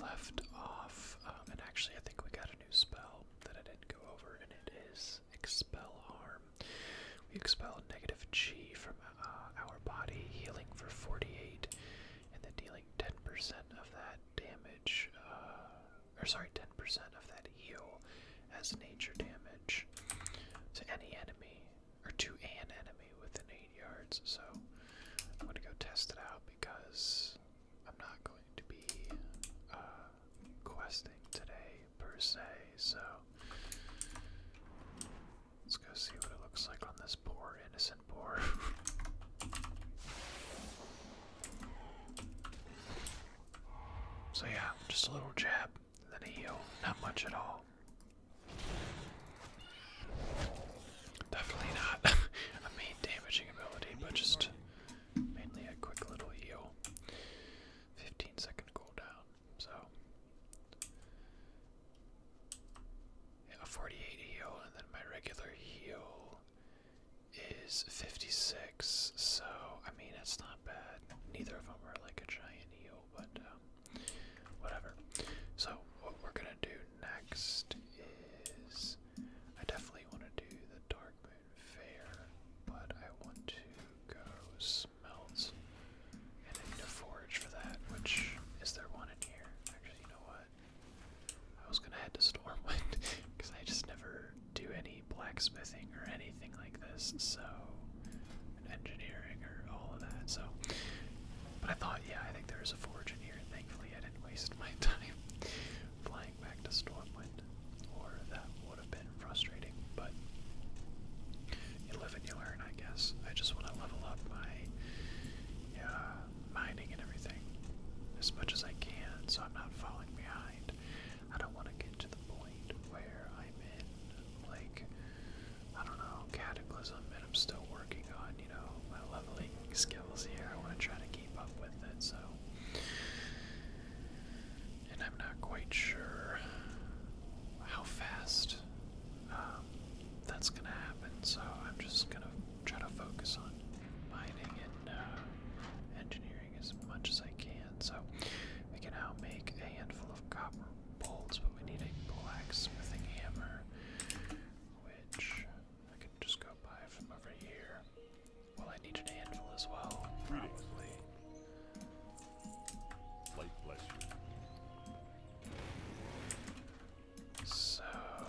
left off, and actually I think we got a new spell that I didn't go over, and it is Expel Harm. We expel negative chi from our body, healing for 48, and then dealing 10% of that damage, 10% of that heal as nature damage to any enemy, or to an enemy within 8 yards. So I'm going to go test it out because I'm not going to be questing today per se, so let's go see what it looks like on this poor innocent boar. So yeah, just a little jab, then a heal, not much at all. Definitely not a main damaging ability, but just mainly a quick little heal. 15-second cooldown, so yeah, a 48 heal, and then my regular heal is 56, so I mean it's not bad. Neither of them are like a giant heal, but whatever. So what we're gonna do next is I definitely want to do the Darkmoon Faire, but I want to go smelt, and I need to forage for that. Which is there one in here? Actually, you know what? I was gonna head to Stormwind because I just never do any blacksmithing or anything like this, so and engineering or all of that. So, but I thought, yeah, I think there is a forge in here, and thankfully I didn't waste my time flying back to Stormwind, or that would have been frustrating. But you live and you learn, I guess. I just want to level up my mining and everything as much as I can, so I'm not falling behind. I don't want to get to the point where I'm in, like, I don't know, Cataclysm, and I'm still working on, you know, my leveling skills here. I want to try to keep up with it, so. And I'm not quite sure how fast that's gonna happen, so I'm just gonna try to focus on mining and engineering as much as I can. So we can now make a handful of copper bolts, but we need a blacksmithing hammer, which I can just go buy from over here. Well, I need an anvil as well, probably. Light bless you. So,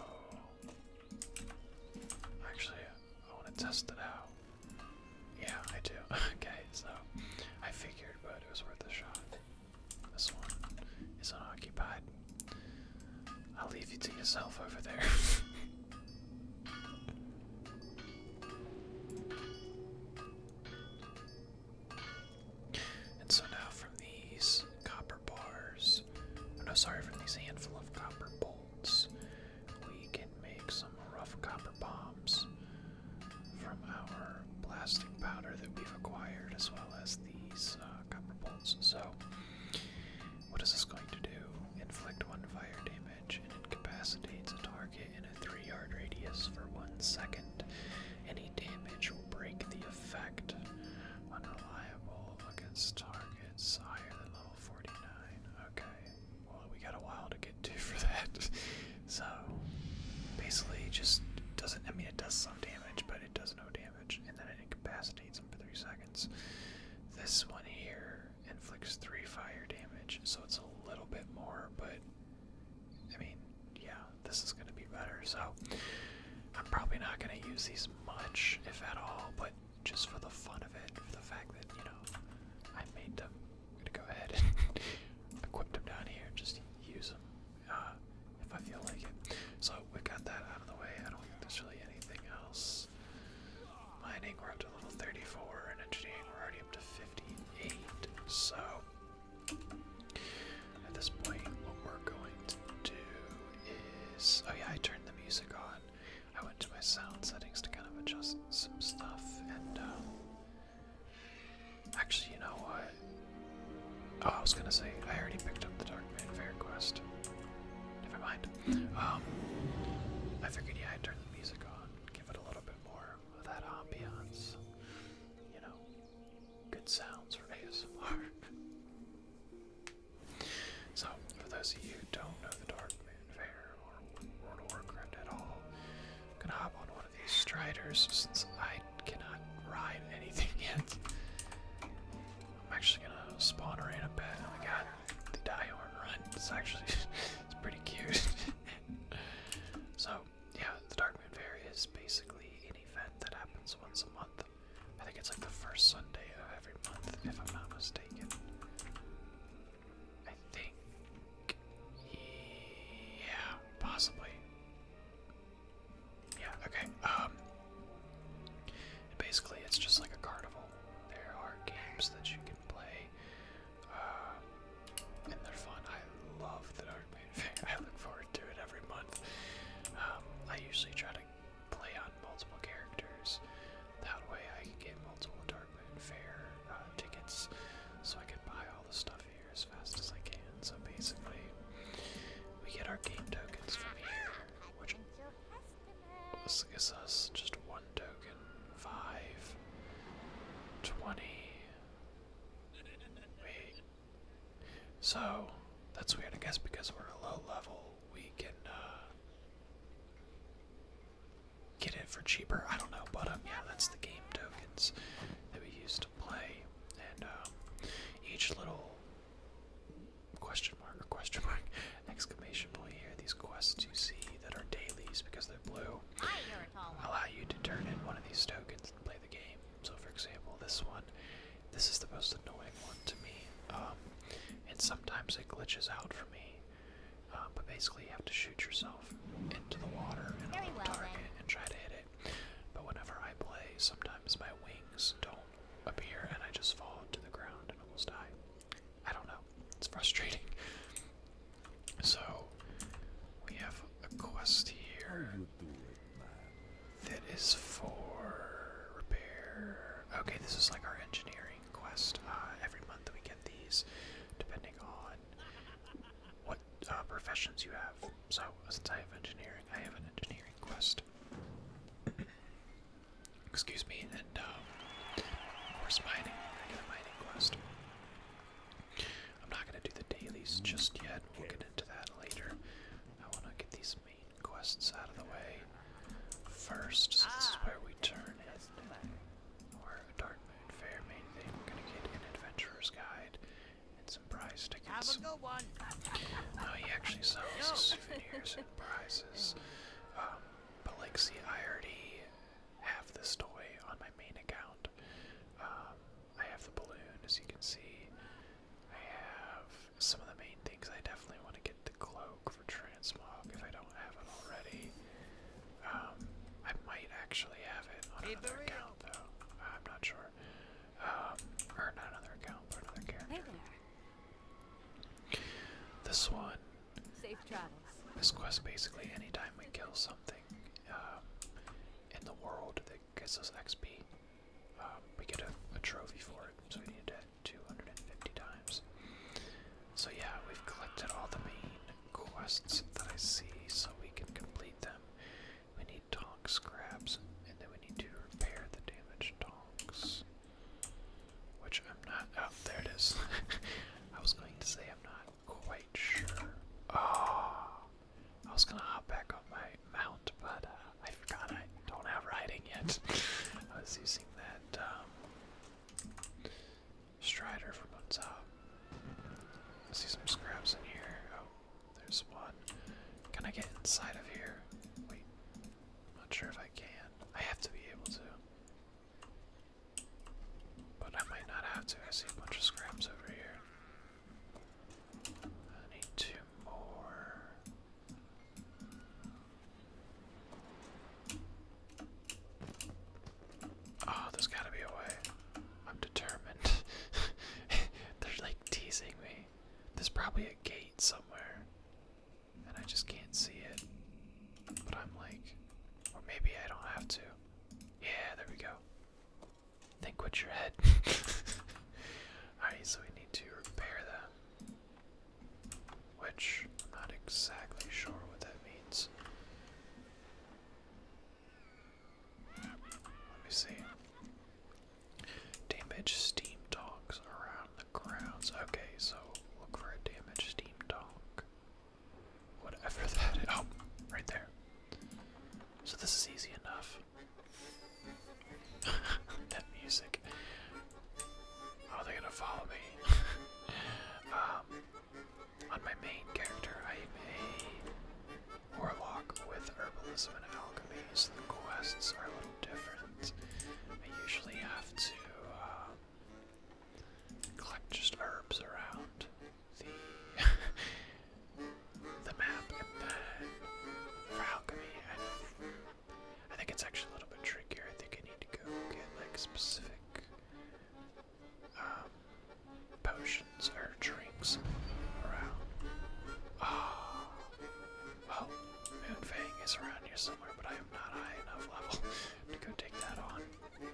actually, I want to test it out. Yeah, I do. Okay, so I figured, but it was worth a shot. This one is unoccupied. I'll leave you to yourself over there. And so now from these copper bars, oh no, sorry, from these handful of copper bolts, we can make some rough copper bombs from our blasting powder that we've acquired, as well as these copper bolts. So, what is this going to do? Inflict 1 fire damage and incapacitates a target in a 3-yard radius for 1 second. Any damage will break the effect. Unreliable against targets higher than level 49. Okay, well, we got a while to get to for that. So, basically, just doesn't, I mean, it does some damage, but it does no damage, and then it incapacitates them for 3 seconds. This one here inflicts 3 fire damage, so it's a little bit more, but, I mean, yeah, this is going to be better. So, I'm probably not going to use these much, if at all, but just for the fun of it, for the fact that, you know, I made them, I'm going to go ahead and equip them down here, just use them if I feel like it. So we got that out of the way. I don't think there's really anything else. Mining, we're up to level 34, and engineering, we're already up to 58. So at this point, what we're going to do is, oh yeah, I turned the music on. I went to my sound settings to kind of adjust some stuff, and actually, you know what? Oh, I was gonna say, I already picked up the Darkmoon Faire quest. Never mind. I figured, yeah, I'd turn the music on, give it a little bit more of that ambiance. You know, good sounds for ASMR. So, for those characters since I cannot ride anything yet. I'm actually gonna spawn her in a bed. Oh my god, the Diehorn run. It's actually it's pretty cute. So yeah, the Darkmoon Faire is basically an event that happens once a month. I think it's like the first Sunday of every month, if I'm not mistaken. I think, yeah, possibly. Yeah, okay. Basically, it's just like a carnival. There are games that you can play, and they're fun. I love the Darkmoon Faire. I look forward to it every month. I usually try to play on multiple characters. That way, I can get multiple Darkmoon Faire tickets, so I can buy all the stuff here as fast as I can. So basically, we get our game tokens from here, which gives us just one token, 5, 20. Wait. So that's weird. I guess because we're a low level, we can get it for cheaper. I don't know, but yeah, that's the game tokens that we use to play, and each little question mark exclamation point here, these quests you see that are dailies because they're blue, allow you to turn in one of these tokens and play the game. So for example, this is the most annoying one to me, and sometimes it glitches out for me, but basically you have to shoot yourself into the water in a little target and try to hit it. But whenever I play, sometimes my wings don't appear and I just fall to the ground and almost die. I don't know, it's frustrating. So we have a quest here that is for repair. Okay, this is like our engineering quest. Every month we get these depending on what professions you have. So since I have engineering, I have an engineering quest. Excuse me, and of course mining. I get a mining quest. I'm not gonna do the dailies just yet. We'll get into that later. I want to get these main quests out of the way first, so this is where we turn in. Or a Darkmoon Faire main thing. We're gonna get an adventurer's guide and some prize tickets. Oh, he actually sells souvenirs and prizes. But like, see, I already have this toy on my main account. I have the balloon, as you can see. I have some of the main things. I definitely want to get the cloak for transmog if I don't have it already. I might actually have it on another account, though. I'm not sure. Or not another account, but another character. Hey there. This one, Safe travels. this quest basically, anytime we kill something in the world that gets us XP, we get a trophy for it, so we need it 250 times. So yeah, we've collected all the main quests that I see so we can complete them. We need tonk scraps, and then we need to repair the damaged tonks. Which I'm not, oh, there it is. I was going to say I'm not quite sure. Oh, I was gonna hop back on my mount, but I forgot I don't have riding yet. I was using that Strider from on top. I see some scraps in here. Oh, there's one. Can I get inside of here? Wait, I'm not sure if I can. I have to be able to. But I might not have to. I see a bunch of scraps over here. I need 2 more. Oh, there's gotta be a way. I'm determined. They're like teasing me. There's probably a gate somewhere, and I just can't see it. But I'm like, or maybe I don't have to. Yeah, there we go. Think with your head. Alright, so we need to repair them. Which, I'm not exactly sure what that means. Let me see. Damage steam dogs around the grounds. Okay, so look for a damaged steam dog. Whatever that is. Oh, right there. So this is easy enough. specific potions or drinks around. Ah, well, Moonfang is around here somewhere, but I am not high enough level to go take that on.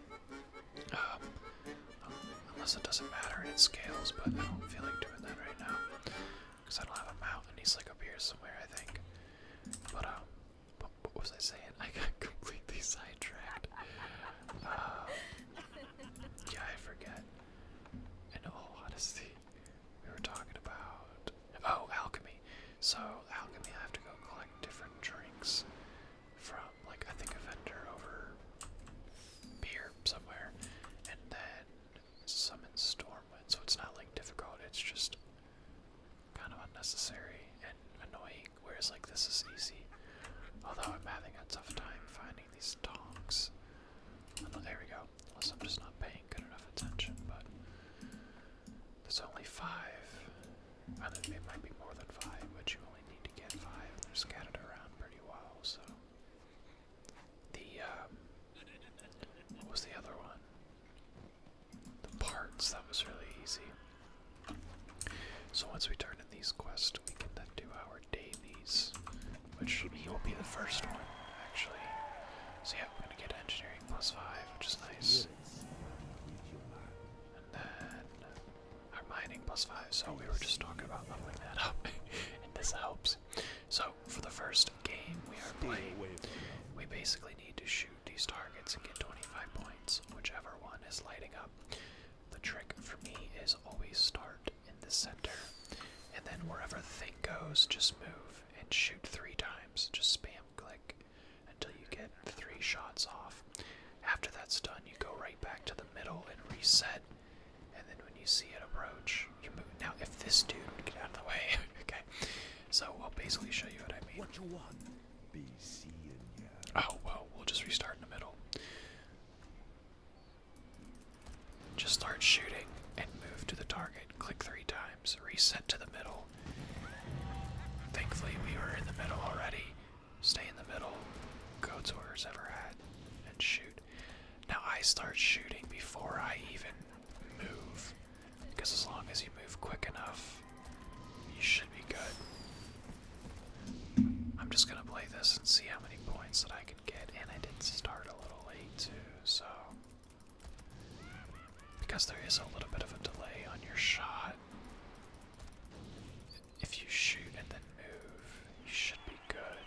Unless it doesn't matter and it scales, but I don't feel like doing that right now because I don't have a mount and he's like up here somewhere, I think. But what was I saying? I got completely sidetracked. Yeah, I forget. In all honesty, we were talking about alchemy. So alchemy, I have to go collect different drinks from, like, I think a vendor over here somewhere, and then summon Stormwind. So it's not like difficult. It's just kind of unnecessary and annoying. Whereas like this is easy. Although I'm having a tough time finding these tongs. Oh, there we go. Unless I'm just not paying good enough attention, but there's only 5. I think it might be more than 5, but you only need to get 5. They're scattered around pretty well, so. What was the other one? The parts, that was really easy. So once we turn in these quests, we can then do our dailies, which he will be the first one, actually. So yeah, I'm gonna get engineering +5, which is nice. And then our mining +5, so we were just talking about leveling that up, and this helps. So for the first game we are playing, we basically need to shoot these targets and get 25 points, whichever one is lighting up. The trick for me is always start in the center, and then wherever the thing goes, just move and shoot 3 times. Just spam click until you get 3 shots off. After that's done, you go right back to the middle and reset, and then when you see it approach, you move. Now, if this dude would get out of the way, okay, so I'll basically show you what I mean. What you want? Be seeing ya. Oh, well, we'll just restart in the middle. Just start shooting and move to the target. Click 3 times, reset to the middle. Thankfully, we were in the middle already. Stay in the middle, go to where it's ever at, and shoot. Now, I start shooting before I even move, because as long as you move quick enough, you should be good. I'm just gonna play this and see how many points that I can get, and I did start a little late too, so because there is a little bit of a delay on your shot. If you shoot and then move, you should be good.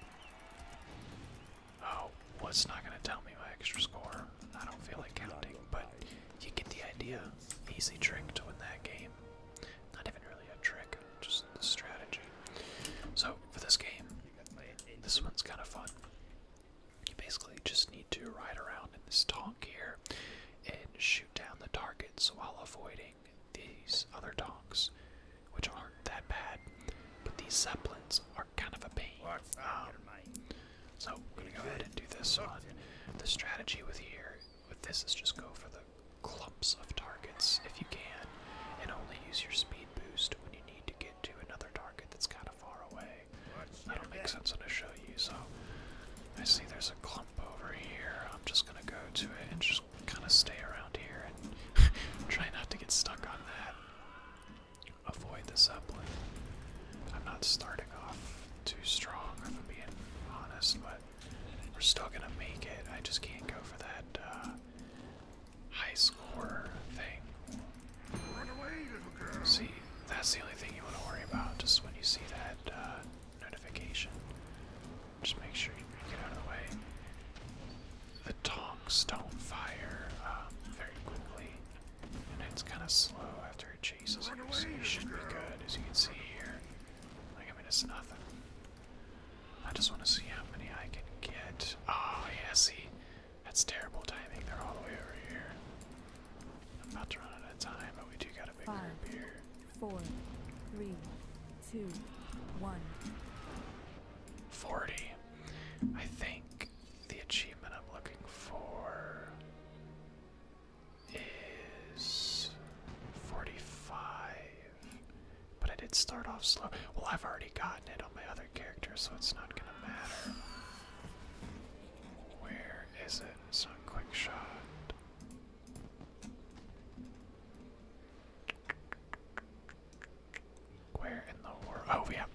Oh, well, it's not gonna tell me my extra score. I don't feel like counting, but you get the idea. Easy trick to win that game. Not even really a trick, just the strategy. So for this game, this one's kind of fun. You basically just need to ride around in this tonk here and shoot down the targets while avoiding these other tonks, which aren't that bad, but these zeppelins are kind of a pain. So we're gonna go ahead and do this one. The strategy with this is just go for the clumps of targets if you can, and only use your speed boost when you need to get to another target that's kind of far away. That'll make sense when I show you. So I see there's a clump over here. I'm just gonna go to it and just kind of stay around here and try not to get stuck on that. Avoid the zeppelin. I'm not starting off too strong, if I'm being honest, but we're still gonna make it. I just can't go for that high score thing. See, that's the only thing you want to worry about, just when you see that notification. Just make sure you get out of the way. The tonks don't fire very quickly, and it's kind of slow after it chases you, so you should be good, as you can see here. Like, I mean, it's nothing. I just want to see how many I can get. Oh, yeah, see? That's terrible timing. They're all the way over here. I'm about to run out of time, but we do got a big group here. 4, 3, 2, 1. 40. I think the achievement I'm looking for is 45. But I did start off slow. Well, I've already gotten it on my other character, so it's not gonna matter. Where is it? It's not quick shot.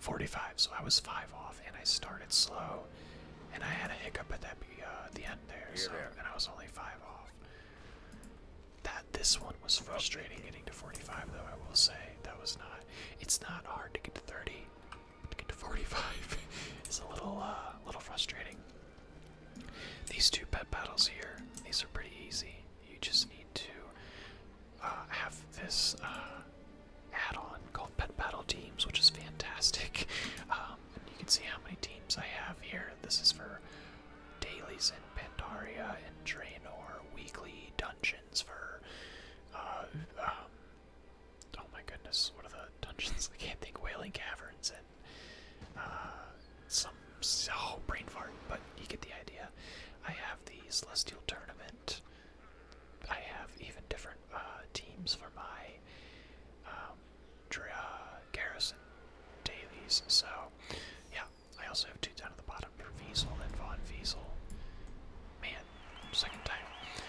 45, so I was 5 off, and I started slow, and I had a hiccup at the end there, so, and I was only 5 off. This one was frustrating getting to 45, though, I will say. That was not, it's not hard to get to 30, to get to 45 is a little frustrating. These 2 pet battles here, these are pretty easy. You just need to have this add-on called Pet Battle Teams, which is fantastic. And you can see how many teams I have here. This is for dailies in Pandaria and Draenor, weekly dungeons for oh my goodness, what are the dungeons? I can't think. Wailing Caverns and brain fart, but you get the idea. I have the Celestial Tournament. I have even different teams for my Garrison dailies. So, yeah, I also have 2 down at the bottom for Wiesel and Von Wiesel. Man, second time.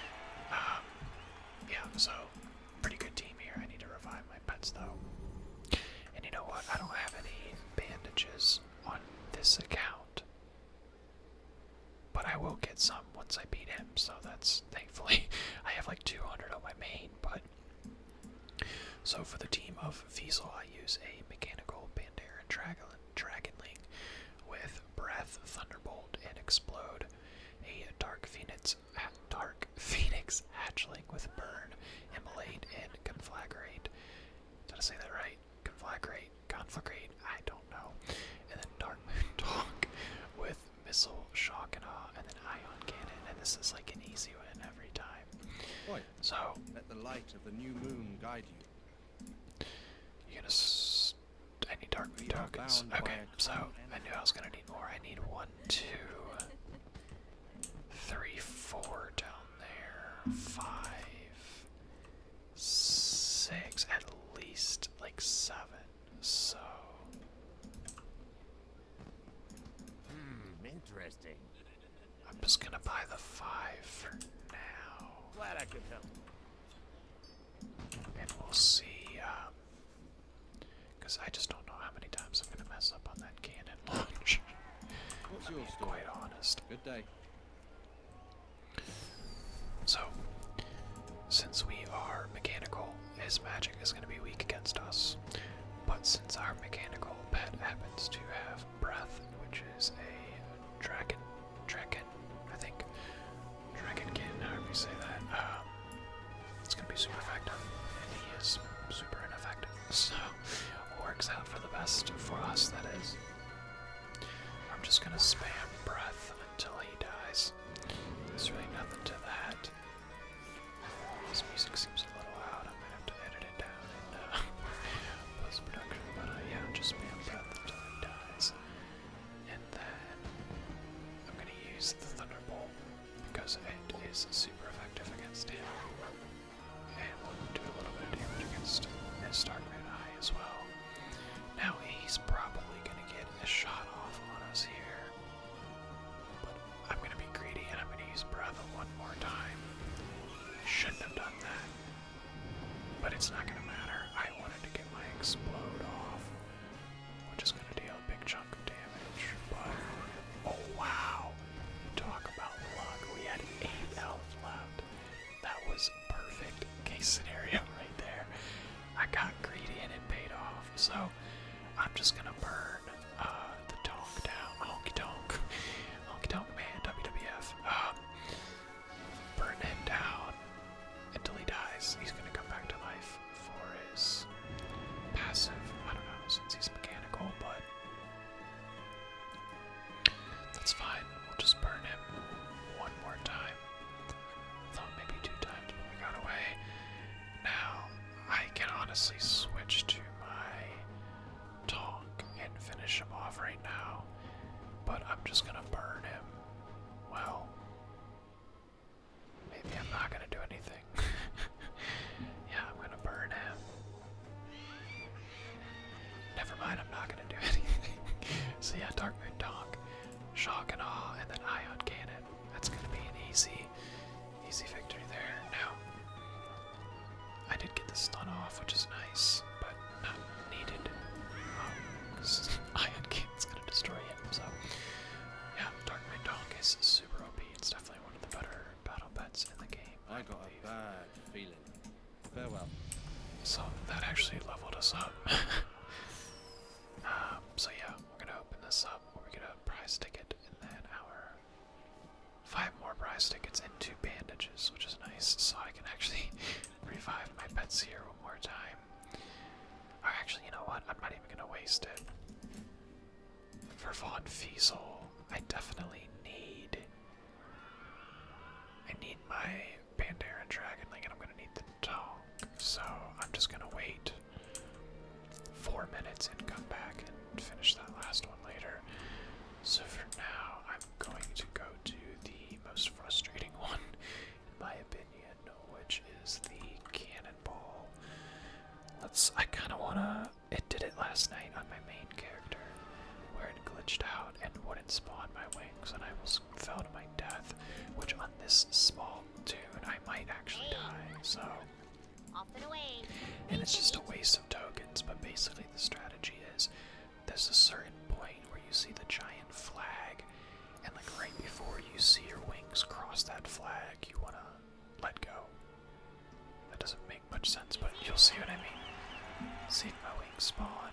Yeah, so pretty good team here. I need to revive my pets though. And you know what? I don't have any bandages on this account. But I will get some once I beat him, so that's thankfully. I have like 200 on my main, but so for the team of Wiesel, I use a mechanical Pandaren Dragonling with Breath, Thunderbolt, and Explode, a Dark Phoenix Hatchling with Burn, Immolate, and Conflagrate. Did I say that right? Conflagrate, I don't know. And then Darkmoon Faire with Missile, Shock and Awe, and then Ion Cannon, and this is like an easy win every time. Boy, so let the light of the new moon guide you. You're gonna I need Darkmoon tokens. Okay, so I knew I was gonna need more. I need 1, 2, 3, 4 down there, 5, 6, at least like 7. So Interesting. I'm just gonna buy the 5 for now. Glad I could help. And we'll see, because I just don't know how many times I'm gonna mess up on that cannon launch. What's I'm your being story? quite honest. Good day. So, since we are mechanical, his magic is going to be weak against us. But since our mechanical pet happens to have breath, which is a dragon, I think, dragonkin, however you say that, it's going to be super effective, and he is super ineffective. So, it works out for the best for us, that is. I'm just going to spam breath until he dies. There's really nothing to that. This music seems a little loud. I might have to edit it down in post-production. But yeah, just spam breath until he dies. And then I'm going to use the Thunderbolt because it is super effective against him. And we'll do a little bit of damage against his Darkmoon Eye as well. Now he's probably going to get a shot off on us here. But I'm going to be greedy and I'm going to use breath one more time. Shouldn't have done that. But it's not going to matter. I wanted to get my explode off, which is going to deal a big chunk of damage. But, oh wow. Talk about luck. We had 8 health left. That was perfect case scenario right there. I got greedy and it paid off. So, I'm just going to burn the donk down. Honky donk. Honky donk man, WWF. Burn him down until he dies. He's going to come back to life for his passive. I don't know, since he's mechanical, but that's fine. We'll just burn him one more time. Thought maybe 2 times, but we got away. Now, I can honestly switch to my Tonk and finish him off right now, but I'm just gonna burn him. Well, maybe I'm not gonna do anything. Yeah, I'm gonna burn him. Never mind, I'm not gonna do anything. So yeah, Darkmoon Tonk, Shock and Awe, and then Ion Cannon. That's gonna be an easy victory there. Now, I did get the stun off, which is nice. So that actually leveled us up. So yeah, we're gonna open this up. We get a prize ticket and then our 5 more prize tickets and 2 bandages, which is nice. So I can actually revive my pets here one more time. Or actually, you know what? I'm not even gonna waste it. For Von Fiesel, I definitely need. I need my Pandaren Dragonling, and I'm gonna need the dog. So I'm just gonna wait 4 minutes and come back and finish that last one later. So for now, I'm going to go to the most frustrating one, in my opinion, which is the Cannonball. I kind of wanna. It did it last night on my main character, where it glitched out and wouldn't spawn my wings, and I fell to my death. Which on this small tune, I might actually die. So. Off and away. And it's just a waste of tokens, but basically the strategy is there's a certain point where you see the giant flag, and like right before you see your wings cross that flag, you wanna let go. That doesn't make much sense, but you'll see what I mean. See if my wings spawn.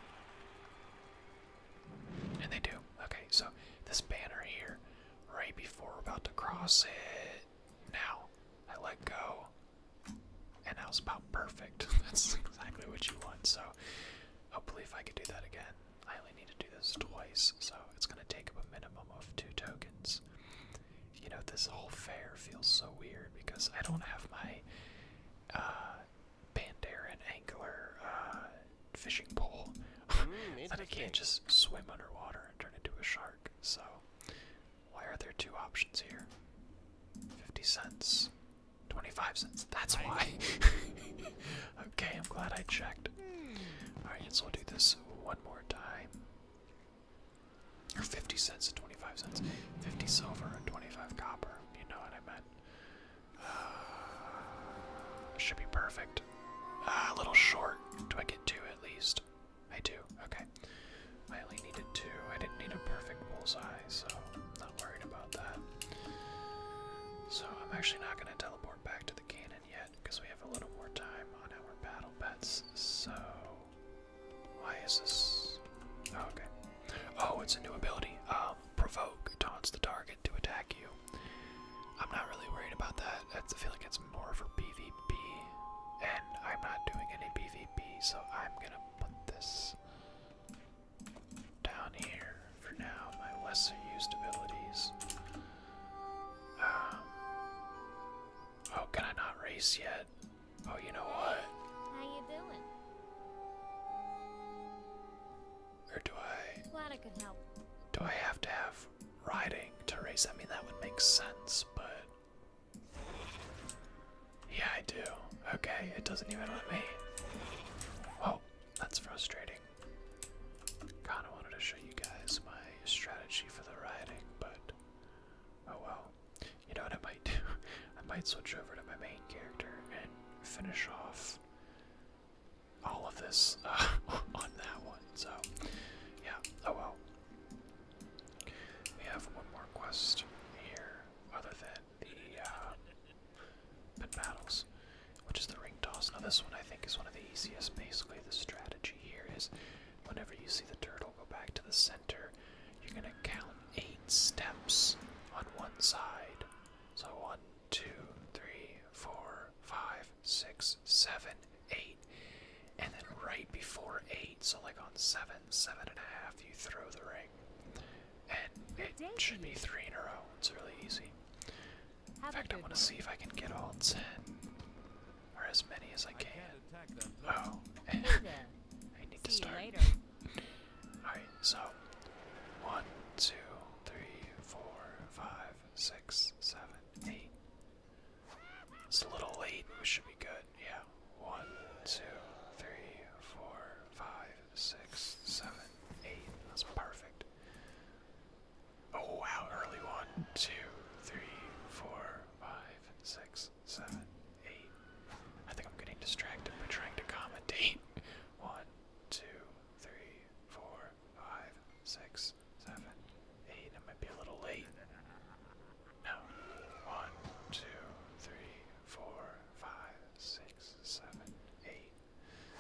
And they do. Okay, so this banner here, right before we're about to cross it, now I let go. And that was about perfect. That's exactly what you want. So hopefully if I could do that again. I only need to do this twice, so it's going to take up a minimum of 2 tokens. You know, this whole fair feels so weird because I don't have my Pandaren angler fishing pole. That I can't just swim underwater and turn into a shark. So why are there 2 options here? 50 cents. 25 cents. That's why. Okay, I'm glad I checked. Alright, so we'll do this one more time. Or 50 cents and 25 cents. 50 silver and 25 copper. You know what I meant. Should be perfect. A little short. Do I get 2 at least? I do. Okay. I only needed 2. I didn't need a perfect bullseye, so I'm not worried about that. So I'm actually not going to teleport back to the cannon yet because we have a little more time on our battle pets. So why is this? Oh, okay. Oh, it's a new ability. Provoke taunts the target to attack you. I'm not really worried about that. I feel like it's more for PvP, and I'm not doing any PvP, so I'm gonna put this down here for now. My lesser used abilities. Oh, can I not race yet? Oh, you know what? How you doing? Or do I? Glad I could help. Do I have to have riding to race? I mean, that would make sense, but yeah, I do. Okay, it doesn't even let me. Oh, that's frustrating. Kinda wanted to show you guys my strategy for the riding, but oh well. You know what I might do? I might switch over to my main character and finish off all of this on that one. So, yeah, oh well. We have one more quest here, other than the pit battles, which is the ring toss. Now this one I think is one of the easiest. Basically, the strategy here is whenever you see the turtle go back to the center, you're gonna count 8 steps on one side. So 1, 2, 3, 4, 5, 6, 7, 8. And then right before 8, so like on 7, 7.5, you throw the ring. And it should be 3 in a row. It's really easy. In fact, I want to see if I can get all 10. Or as many as I can. Oh, I need to start. Alright, so 1, 2, 3, 4, 5, 6, 7, 8. It's a little late. We should be good. Yeah. 1, 2, 3, 4, 5, 6, 7, 8. That's perfect. Oh wow, early 1, 2, 3, 4, 5, 6, 7, 8. I think I'm getting distracted by trying to commentate. 1, 2, 3, 4, 5, 6, 7, 8. It might be a little late. No. 1, 2, 3, 4, 5, 6, 7, 8.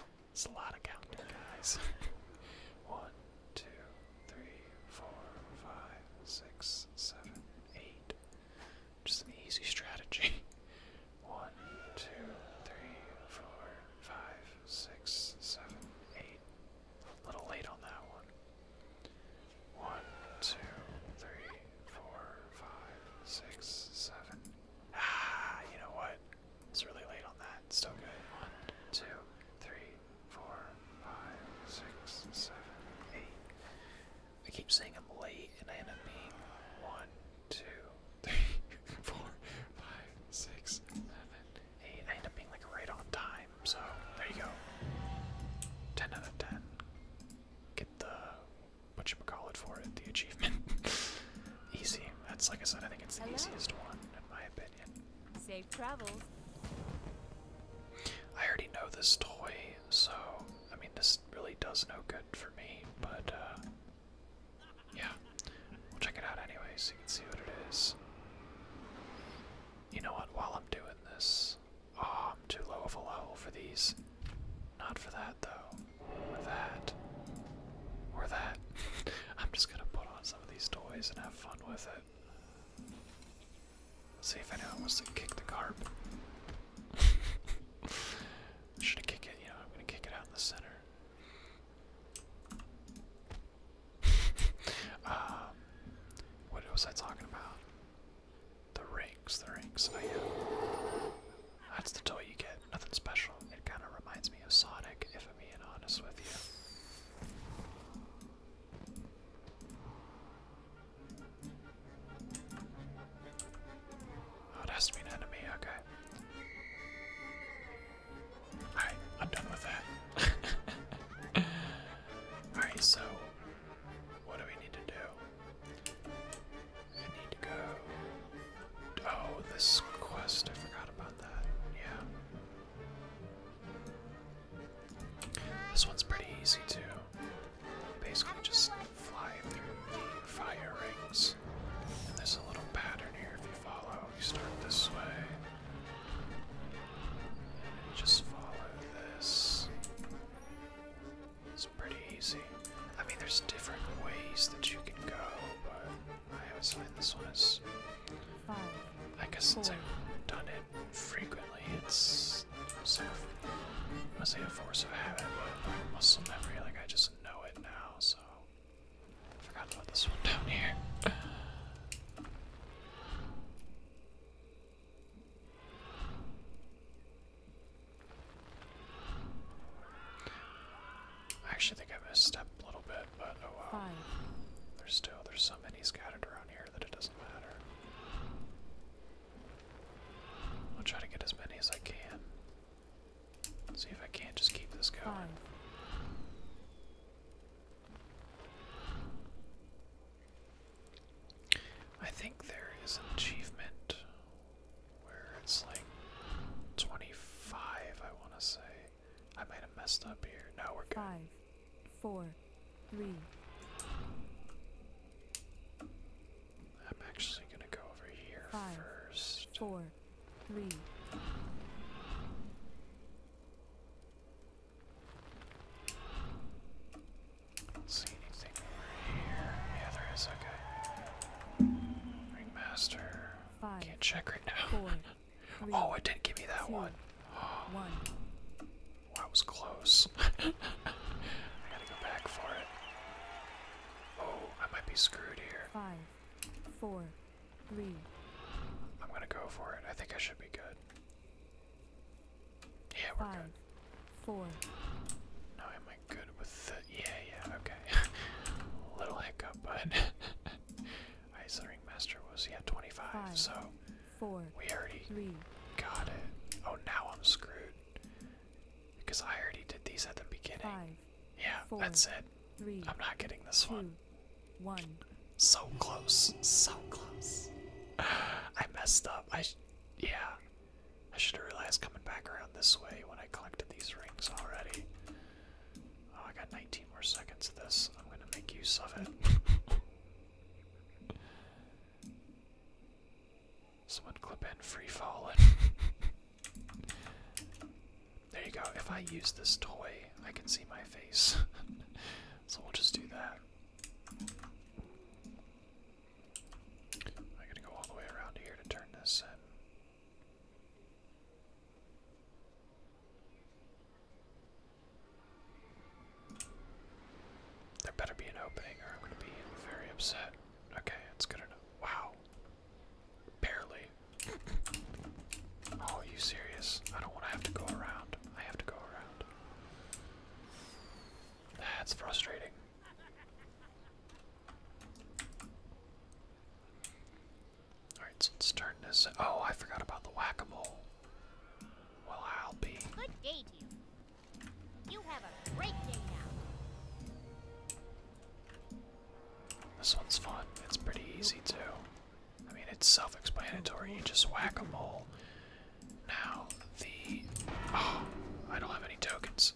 That's a lot of counting, guys. 1, 2, 3, 4, 5, 6, 7, 8. Just an easy strategy. 1, 2, 3, 4, 5, 6, 7, 8. A little late on that one. 1, 2, 3, 4, 5, 6, 7. Ah, you know what? It's really late on that. Still good. 1, 2, 3, 4, 5, 6, 7, 8. I keep saying I'm late and I end up being 1, 2, 3, 4, 5, 6, 7, 8. I end up being like right on time. So there you go. 10 out of 10. Get the whatchamacallit for it, the achievement. Easy. That's, like I said, I think it's the easiest one in my opinion. Safe travels. I already know this toy, so I mean this really does no good for me, but yeah, we'll check it out anyway so you can see what it is. You know what, while I'm doing this, oh, I'm too low of a level for these. Not for that though, or that, or that. I'm just gonna put on some of these toys and have fun with it. Let's see if anyone wants to kick the carp. Should I kick it? You know, I'm gonna kick it out in the center. What was I talking about? The rings, the rings. Oh yeah. That's the toy you get. Nothing special. It kind of reminds me of Sonic, if I'm being honest with you. Oh, it has to be an enemy, okay. Alright, I'm done with that. Alright, so what do we need to do? I need to go. Oh, this quest, I forgot about that. Yeah. This one's pretty easy too. Basically just fly through the fire rings. And there's a little pattern here if you follow. You start this way. And just follow this. It's pretty easy. I mean there's different ways that you can go, but I always find this one is, I guess since I've done it frequently, it's sort of, I must say a force of habit, but like muscle memory, like I just know it now, so I forgot about this one down here. I actually think I missed a step a little bit, but oh well. There's so many scattered around here that it doesn't matter. I'll try to get as many as I can. See if I can't just keep this going. I think there is an achievement where it's like 25, I want to say. I might have messed up here. No, we're good. 5, 4, 3. I'm actually gonna go over here 5, first. 4, 3. Don't see anything over here. Yeah, there is. Okay. Ringmaster. 5, Can't check right now. 4, 3. Oh, it didn't give me that 2, one. 1. That was close. I gotta go back for it. Oh, I might be screwed here. 5, 4, 3. I'm gonna go for it. I think I should be good. Yeah, we're 5, good. 4. No, am I good with the... Yeah, okay. Little hiccup, but... Alright, so Ringmaster was, 25, 5, so... 4, We already 3. got it. Oh, now I'm screwed. Because I already did these at the beginning. 5, Yeah, 4, that's it. 3. I'm not getting this 2, one. 1. So close. So close. I messed up. Yeah. I should have realized coming back around this way when I collected these rings already. Oh, I got 19 more seconds of this. I'm gonna make use of it. Someone clip in free falling. There you go. If I use this toy, I can see my face. So we'll just do that. I'm gonna go all the way around here to turn this in. There better be an opening or I'm gonna be very upset. Okay, it's good enough. Wow. Barely. Oh, are you serious? I don't want to have to go around. I have to go around. That's frustrating. Alright, so let's turn this. Oh, I forgot about the whack-a-mole. Well, I'll be. Good day to you. You have a great day now. This one's fun. It's pretty easy too. I mean, it's self-explanatory. You just whack a mole. Now, oh, I don't have any tokens.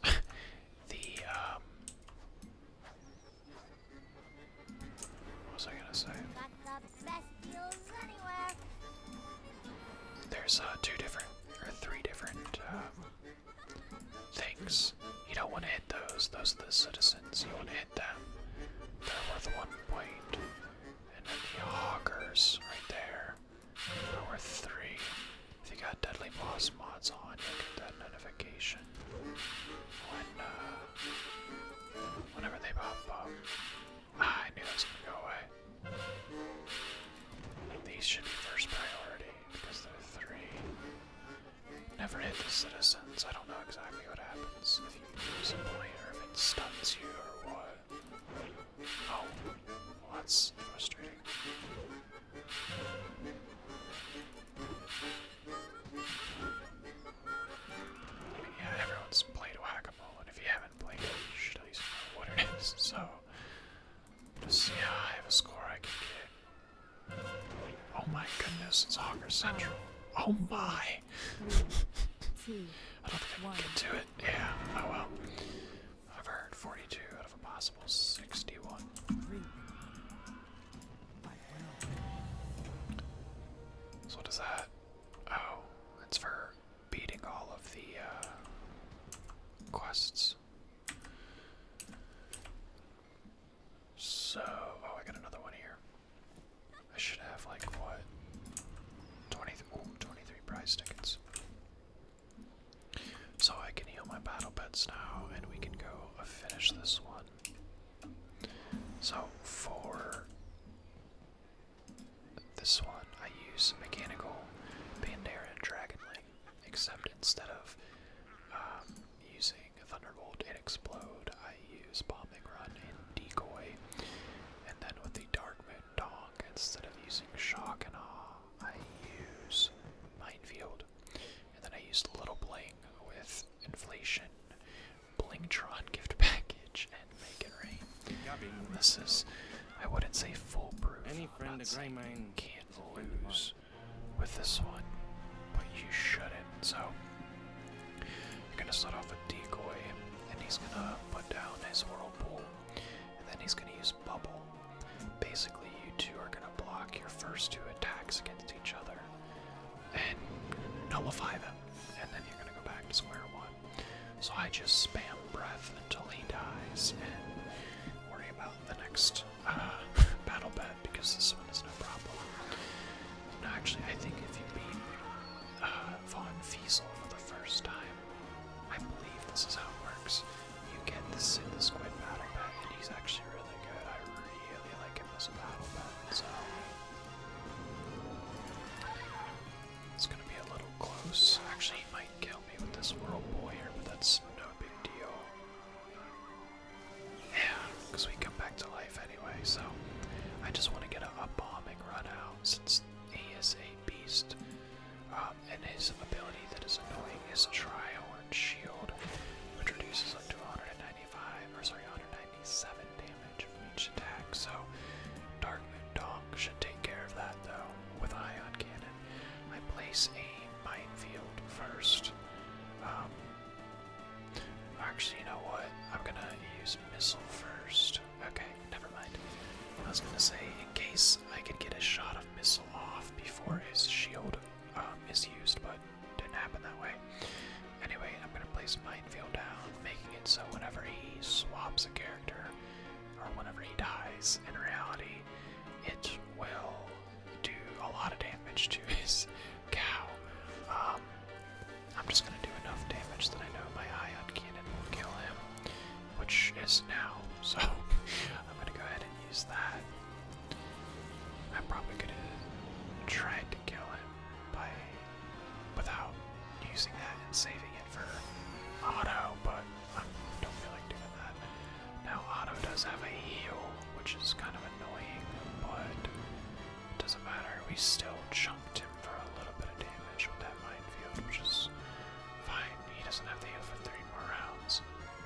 What was I gonna say? Got the best deals anywhere. There's three different things. You don't want to hit those. Those are the citizens. You want to hit them. They're worth 1 point. And then the hoggers right there are worth 3. If you got deadly boss mods on, you'll get that notification whenever they pop up. Ah, I knew that was gonna go away. These should be first priority because they're 3. Never hit the citizens. I don't know exactly what happens if you use a point or if it stuns you or what. Oh, well, that's frustrating. Yeah, everyone's played Whack-A-Mole, and if you haven't played it, you should at least know what it is. So, just see how high of a score I can get. Oh my goodness, it's Hogger Central. Oh my! I don't think I can get to it. Yeah, oh well. I've heard 42 out of a possible 61. So what is that? Oh, it's for beating all of the quests. So, oh, I got another one here. I should have like what? 23 prize tickets. So I can heal my battle pets now, and we can go finish this one. So for this one, I use mechanical Pandaren and Dragonling, except instead of using Thunderbolt and Explode, I use Bombing Run and Decoy. And then with the Darkmoon Dong, instead of using Shock and Awe, I use Minefield. And then I used Little Bling with Inflation, Blingtron Gift Package, and Make It Rain. This is, I wouldn't say foolproof. Any friend I'm not of saying Grey you Mane can't is a friend of lose with this one, but you shouldn't. So you're gonna start off with Decoy, and he's gonna put down his Whirlpool, and then he's gonna use Bubble. Basically, you two are gonna block your first 2 attacks against each other and nullify them, and then you're gonna go back to square one. So I just spam breath until he dies and worry about the next battle bet, because this one is no problem. No, actually, I think if you beat Von Fiesel for the first time, I believe this is how it works. You get the Squid battle bet, and he's actually really good. I really like him as a battle bet, so it's gonna be a little close. Actually, he might kill me with this Whirlpool here, but that's no big deal. Yeah, because we come back to life anyway, so I just want to get a bombing run out since he is a beast. And his ability that is annoying is Tri-Horn Shield, which reduces up to 197 damage from each attack. So Darkmoon Dong should take care of that though with Ion Cannon. I place a Minefield first. Actually, you know what? I'm gonna use Missile first. Okay, never mind. I was gonna say, in case I could get a shot of Missile off before his shield is used, but didn't happen that way. Anyway, I'm gonna place Minefield down, making it so whenever drops a character, or whenever he dies, in reality, it will do a lot of damage to his cow. I'm just gonna do enough damage that I know my ion cannon will kill him, which is now, so I'm gonna go ahead and use that. I probably could have tried to kill him without using that and saving it for auto, but I don't feel like doing that. Now auto does have a heal, which is kind of annoying, but it doesn't matter. We still chunked him for a little bit of damage with that minefield, which is fine. He doesn't have the heal for 3 more rounds.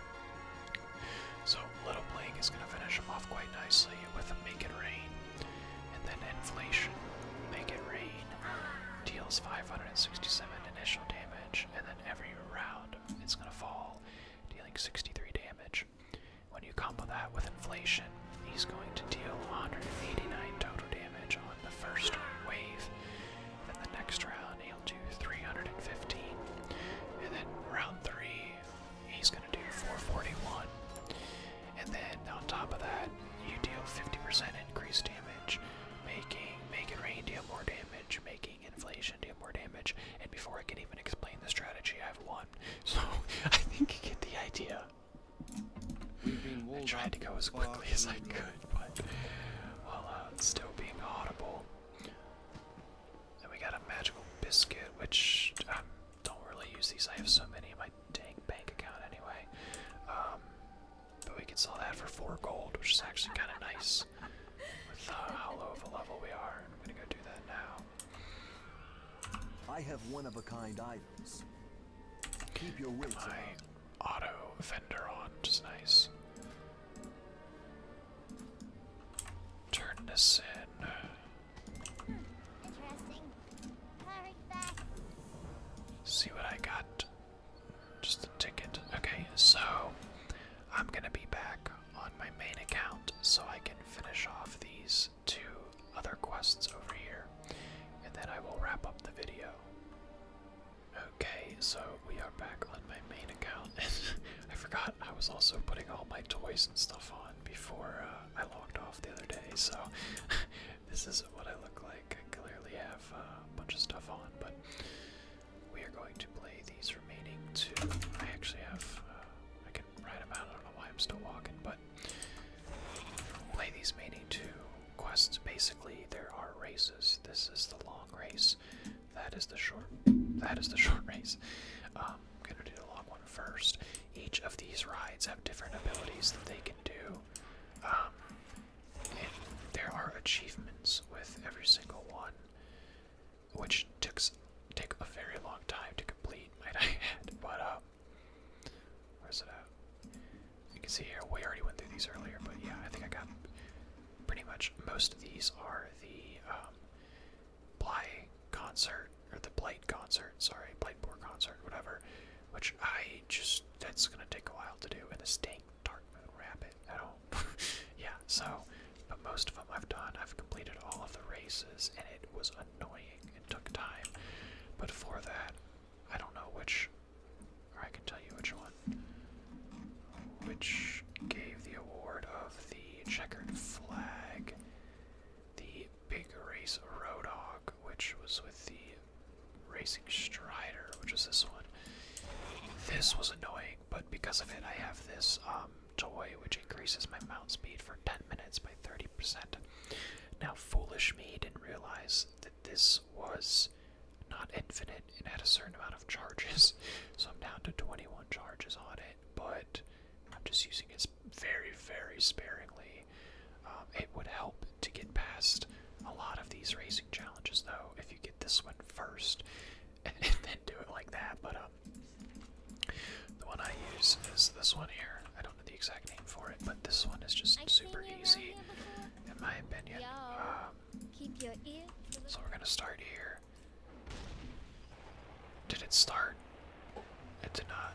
So Little Bling is going to finish him off quite nicely with a Make It Rain. And then Inflation, Make It Rain, deals 567 initial damage, and then every round it's going to fall, dealing 63 damage. When you combo that with Inflation, he's going to deal 189 total damage on the first wave. Then the next round he'll do 315. And then round 3, he's going to do 441. And then on top of that, you deal 50% increased damage, making Make It Rain deal more damage, making Inflation deal more damage. And before I can even explain the strategy, I've won. So I think you get the idea. I tried to go as quickly as I could, but while still being audible. Then we got a magical biscuit, which I don't really use these. I have so many in my dang bank account anyway. But we can sell that for 4 gold, which is actually kind of nice with how low of a level we are. I'm gonna go do that now. I have one-of-a-kind items. Keep your wits My about. auto offender on, which is nice. Turn this in. Interesting. Hurry back. See what I got. Just a ticket. Okay, so I'm gonna be back on my main account so I can finish off these 2 other quests over here, and then I will wrap up the video. Okay, so we are back on my main account. I forgot I was also putting all my toys and stuff on before I logged off the other day, so this is what I look like. I clearly have a bunch of stuff on, but we are going to play these remaining 2. I actually have, I can write them out. I don't know why I'm still walking, but play these remaining 2 quests. Basically, there are races. This is the long race. That is the short race. I'm gonna do the long one first. Each of these rides have different abilities that they can do. And there are achievements with every single one, which take a very long time to complete, might I add. But where's it at? You can see here, we already went through these earlier, but yeah, I think I got pretty much most of these are the Bly concert, or the Blight concert, sorry, Blightboard concert, whatever, which that's gonna take a while to do, and this dang Darkmoon Rabbit, I don't, yeah, so, but most of them I've done. I've completed all of the races, and it was annoying, it took time, but for that, I don't know which, or I can tell you which one, which gave the award of the checkered flag, the big race Road Dog, which was with the Racing Strider, which is this one. This was annoying, but because of it, I have this toy which increases my mount speed for 10 minutes by 30%. Now, foolish me didn't realize that this was not infinite and had a certain amount of charges, so I'm down to 21 charges on it, but I'm just using it very, very sparingly. It would help to get past a lot of these racing challenges, though, if you get this one first and then do it like that. But the one I use is this one here. I don't know the exact name for it, but this one is just super easy, in my opinion. Keep your ear. So we're gonna start here. Did it start? It did not.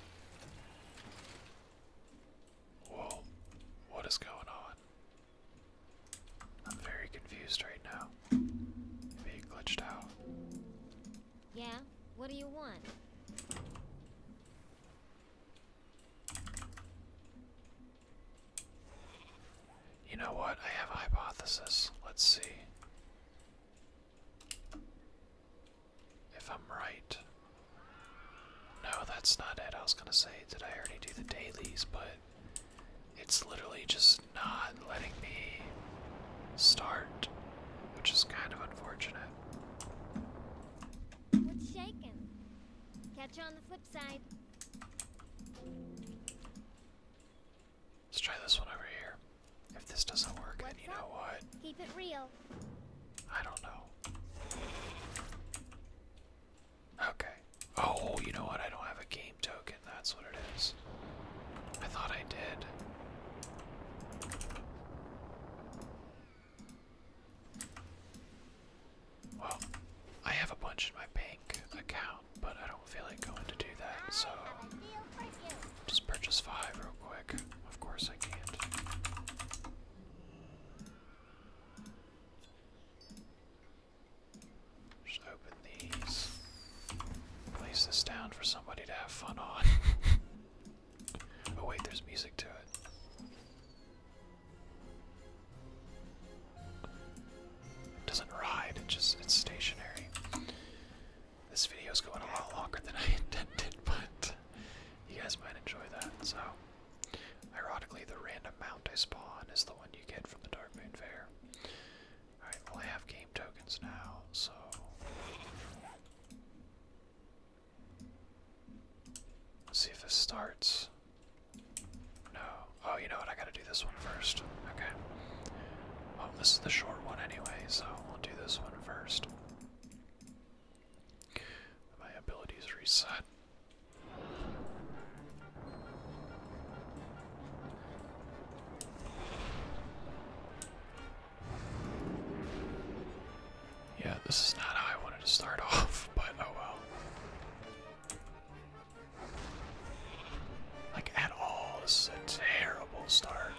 Whoa, what is going on? I'm very confused right now. Maybe it glitched out. Yeah? What do you want? know what? I have a hypothesis. Let's see if I'm right. No, that's not it. I was gonna say, did I already do the dailies? But it's literally just not letting me start, which is kind of unfortunate. What's shaking? Catch you on the flip side. Let's try this one over here. If this doesn't work, then What's you know up? what? Keep it real. I don't know. Okay. Oh, you know what? I don't have a game token. That's what it is. I thought I did. Well, I have a bunch in my bank account, but I don't feel like going to do that, so I have a deal for you. just purchase 5 real quick. Of course I can't. Just open these. Place this down for somebody to have fun on. Oh wait, there's music to it. It doesn't ride, it's stationary. This video's going a lot longer than I intended, but you guys might enjoy that. So, ironically, the random mount I spawn is the one you get from the Darkmoon Faire. Alright, well I have game tokens now, so let's see if this starts. No. Oh, you know what? I gotta do this one first. Okay. Well, this is the short one anyway, so we'll do this one first. My abilities reset. Yeah, this is not how I wanted to start off, but oh well. Like, at all, this is a terrible start.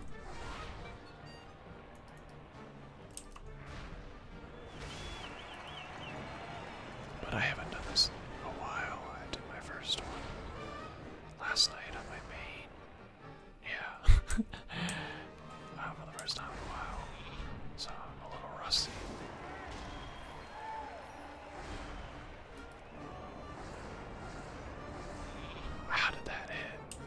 But I haven't done this in a while. I did my first one last night on my main. Yeah. For the first time in a while. So I'm a little rusty. How did that hit?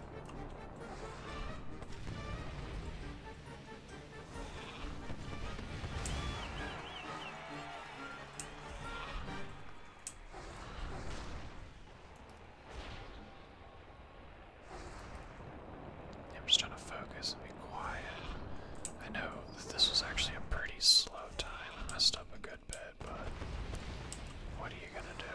I'm just trying to focus and be quiet. I know that this was actually a pretty slow time. I messed up a good bit, but what are you gonna do?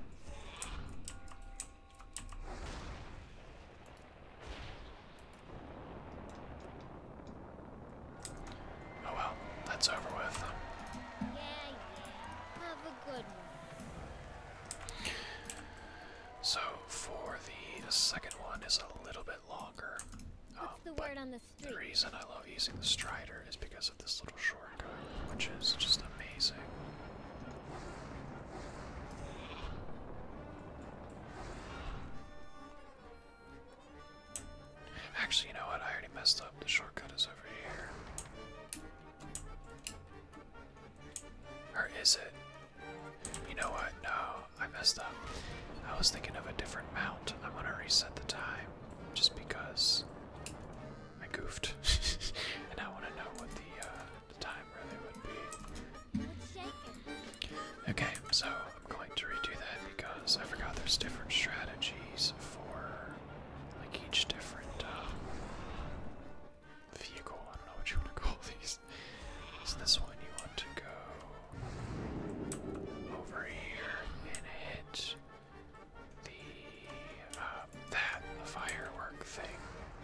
Oh well, that's over with. Yeah. Have a good one. So for the second one is a little bit longer. What's the But word on the the street? reason I love using the Strider is because of this little shortcut, which is just amazing. Actually, you know what? I already messed up. The shortcut is over here. Or is it? You know what? No, I messed up. I was thinking of a different mount. I'm gonna reset the time just because I goofed. And I want to know what the time really would be. What's shaking? Okay, so I'm going to redo that because I forgot there's different strategies for like each different vehicle. I don't know what you want to call these. So this one you want to go over here and hit the firework thing.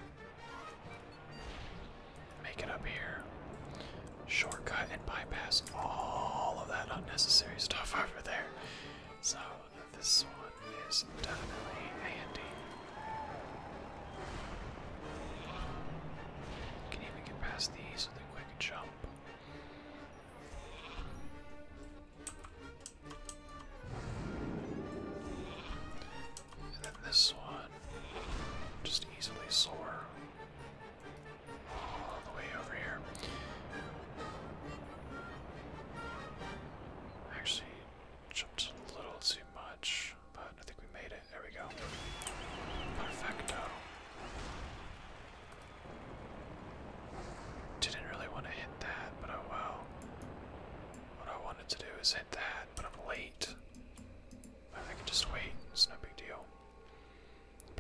Make it up here. Shortcut and bypass all of that unnecessary stuff over there. So this one is definitely handy. You can even get past these with a quick jump. And then this one, just easily soar all the way over here.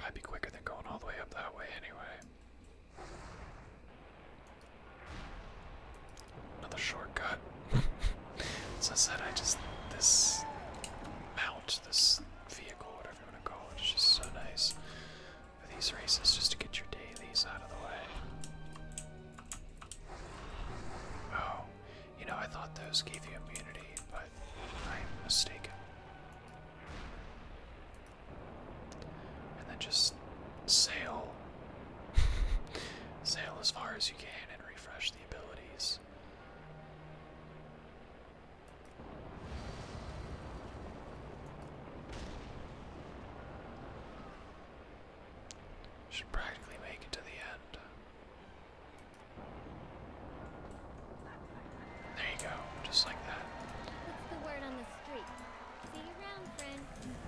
Probably be quicker than going all the way up that way anyway. Another shortcut. As I said, this mount, this vehicle, whatever you want to call it, is just so nice for these races, just to get your dailies out of the way. Oh, you know, I thought those gave you immunity, but I'm mistaken. And then just sail. Sail as far as you can and refresh the abilities. Should practically make it to the end. There you go, just like that. What's the word on the street? See you around, friend.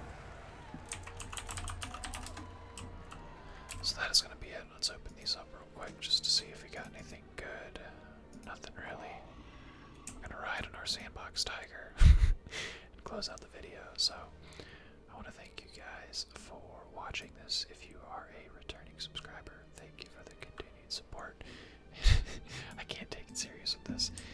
So that is going to be it. Let's open these up real quick just to see if we got anything good. Nothing really. We're going to ride on our sandbox tiger and close out the video. So I want to thank you guys for watching this. If you are a returning subscriber, thank you for the continued support. I can't take it serious with this.